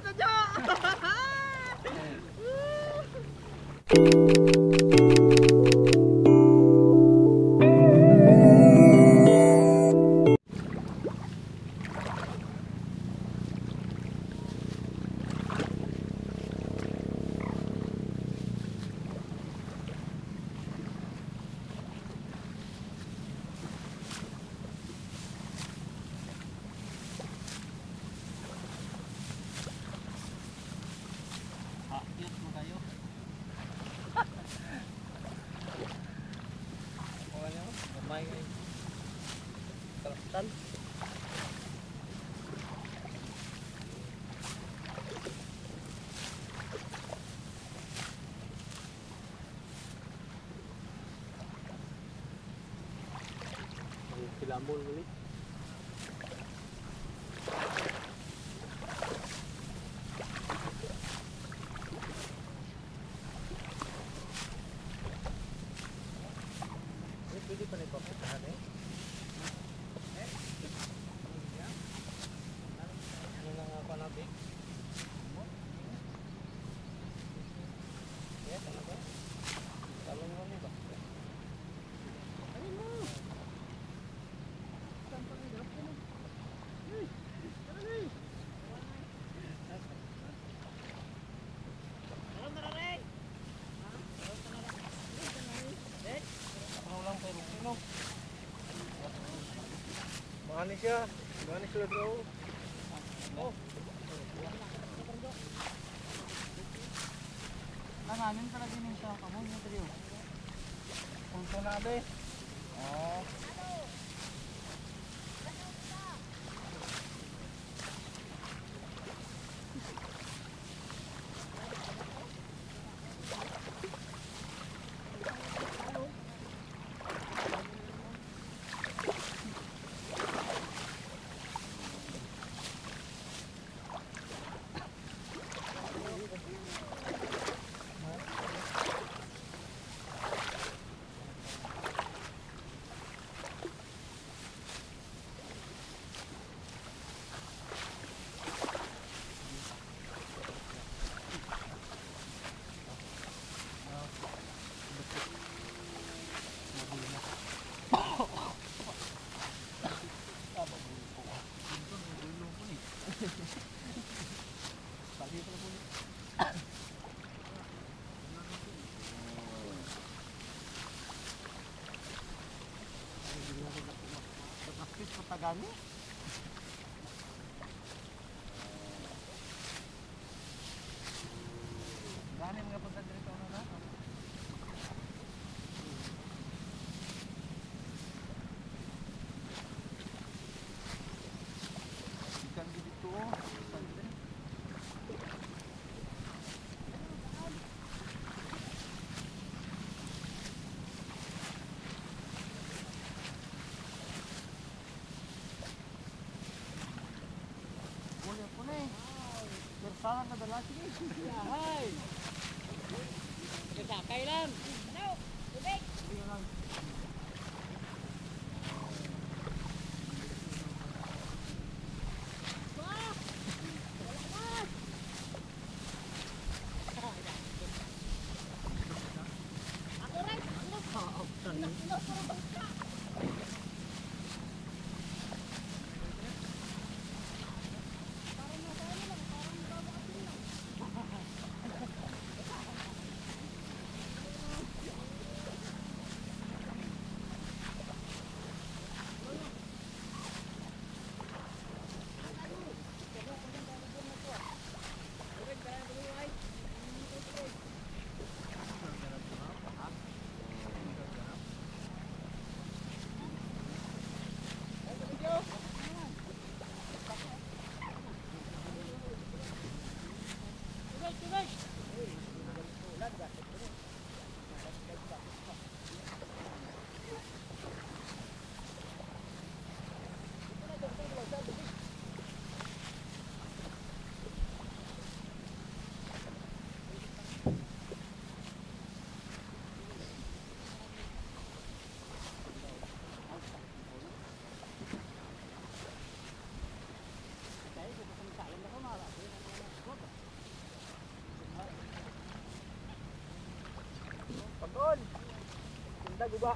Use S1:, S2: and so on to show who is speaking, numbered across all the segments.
S1: Lambul beli. Ini pilih penekok tahan ya. Ini apa nabi? Ya, kenapa? Kalau ini Pak. Manis ya, manis sudah bro. Oh,
S2: langanin ka lagi nih sa kamu mo trio.
S1: punto na be. Oh.
S2: Patagani. Gani mga punta dito na. Ikan dito, sandre. Bersalah na dala sige. Hay. Sakay lang. Ano? Tubig. Tubig lang.
S1: guba.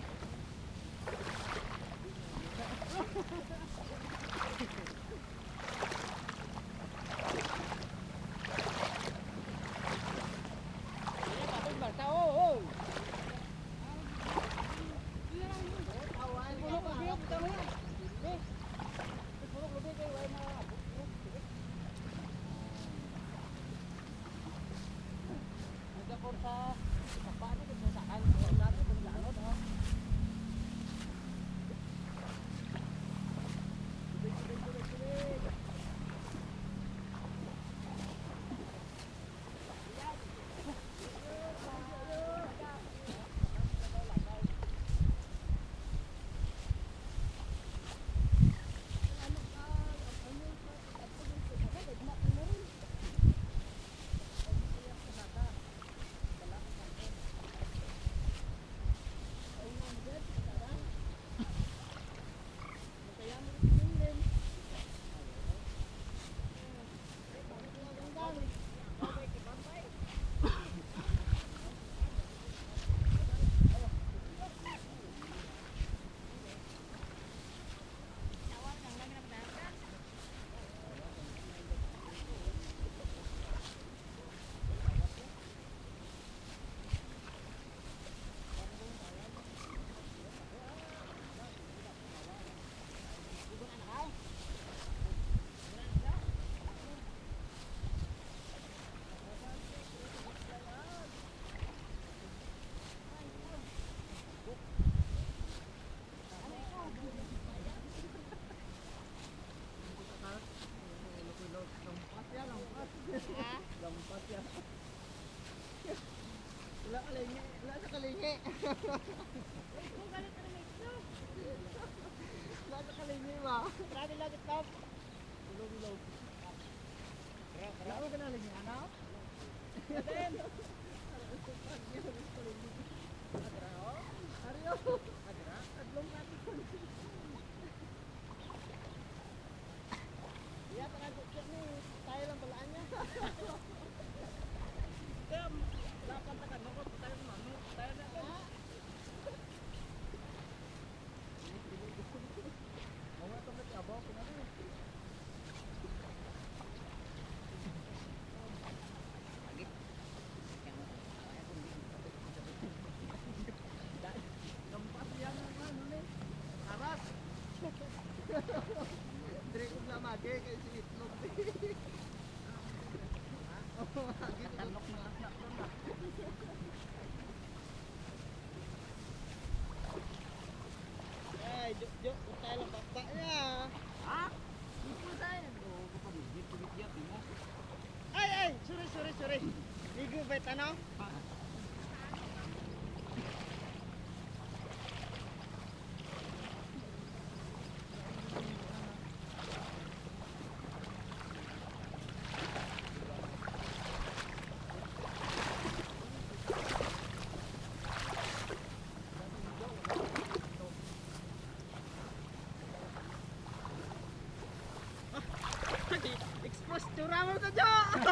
S3: Expose curang mo to, Jo!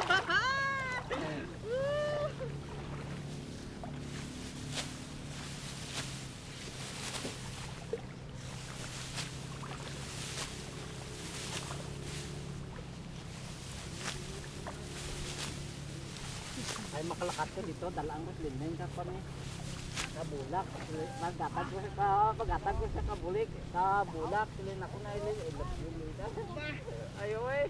S2: Ay makalakat ko dito, dalaan ko silin sa kon ni. Sa bulak, paggatag ko sa kabulik, sa bulak silin ako na ilin, ilap yun.
S1: Ayo eh.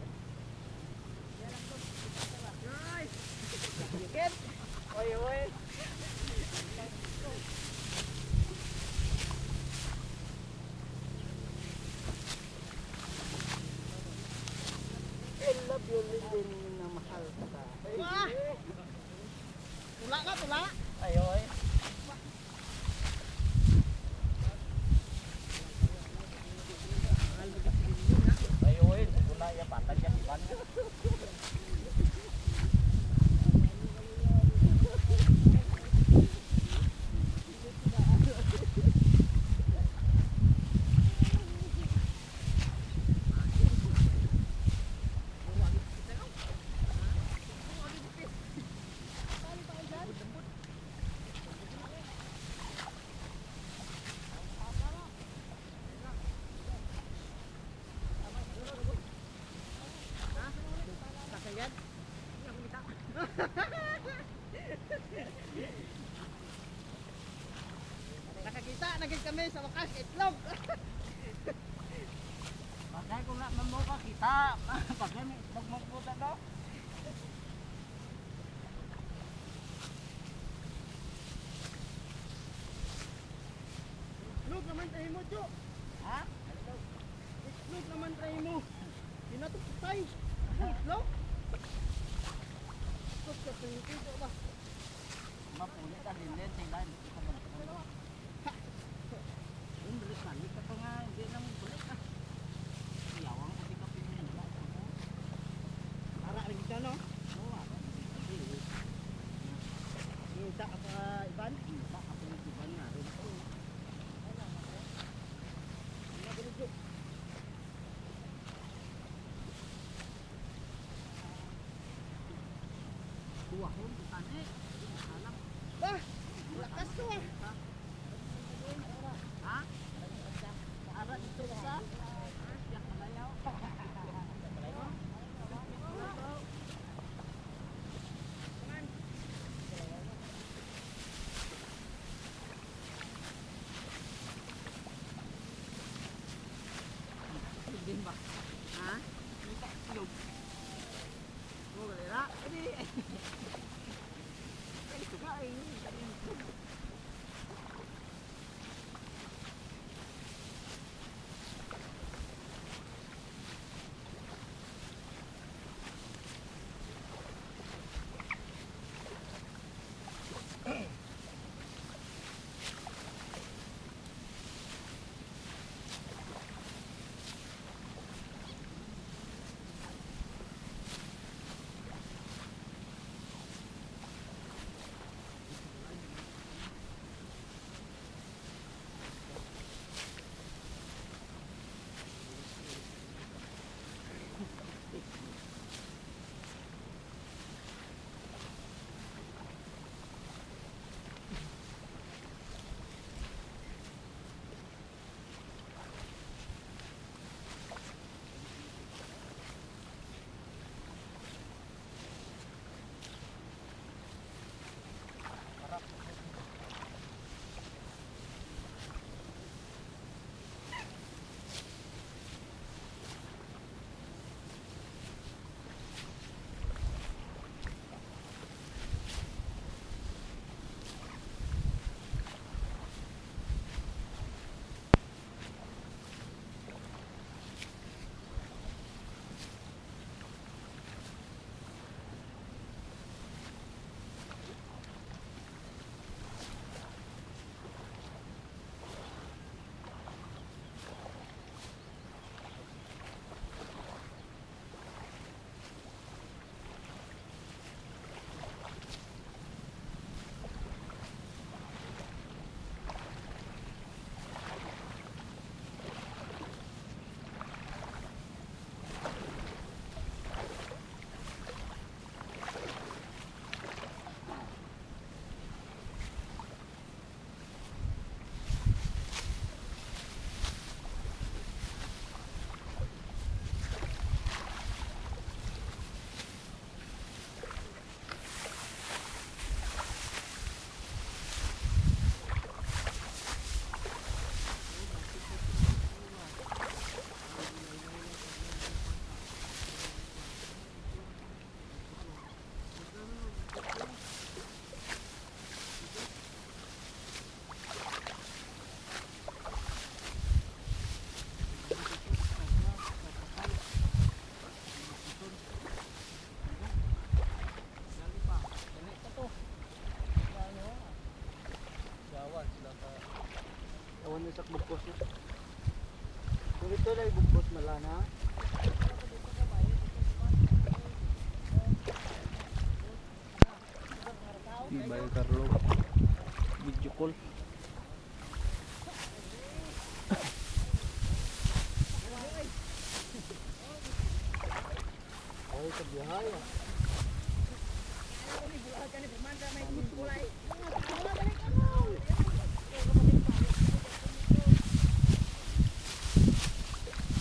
S3: Dikit!
S1: Oy oy.
S2: I love you, Lilin, na mahal ka.
S3: Wah! Tula ka, tula!
S1: Ayo eh. Ayo eh, wala ya patag yan.
S3: Nakakita na gid kami sa wakas itlog.
S2: Pagkay kung na mo ka kita. Pagkay magputa daw.
S3: Itlog naman tayo mo, Jo.
S2: Ha?
S3: Itlog naman tayo mo. Pinatupay. Itlog. Itlog sa pinito ba?
S2: Mapulit ang din sila. Hindi ko magpulo. Yung bulit na. Hindi ka pa nga. Hindi na mo bulit ah. Yawang ko di ka pinila.
S3: Para rin kita, no?
S2: Oo ah.
S3: Kita ka pa iban.
S2: Kita ka pinitiban nga rin. Tuwa ko. Tane. Alam.
S3: Bah, lakas to ah.
S2: Ha? Ara dito sa yak malayaw. Din ba? Ha? Kita silog. Oh, galera. Edi. Ito ka ay.
S3: Awan sa bugkos na. Kung ito lang bugkos malana.
S1: Bayo Carlo. Video call.
S3: Ay, sa biyahe.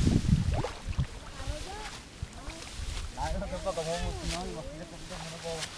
S2: Layo na pa kamumot no, wakil na pa mo na ko.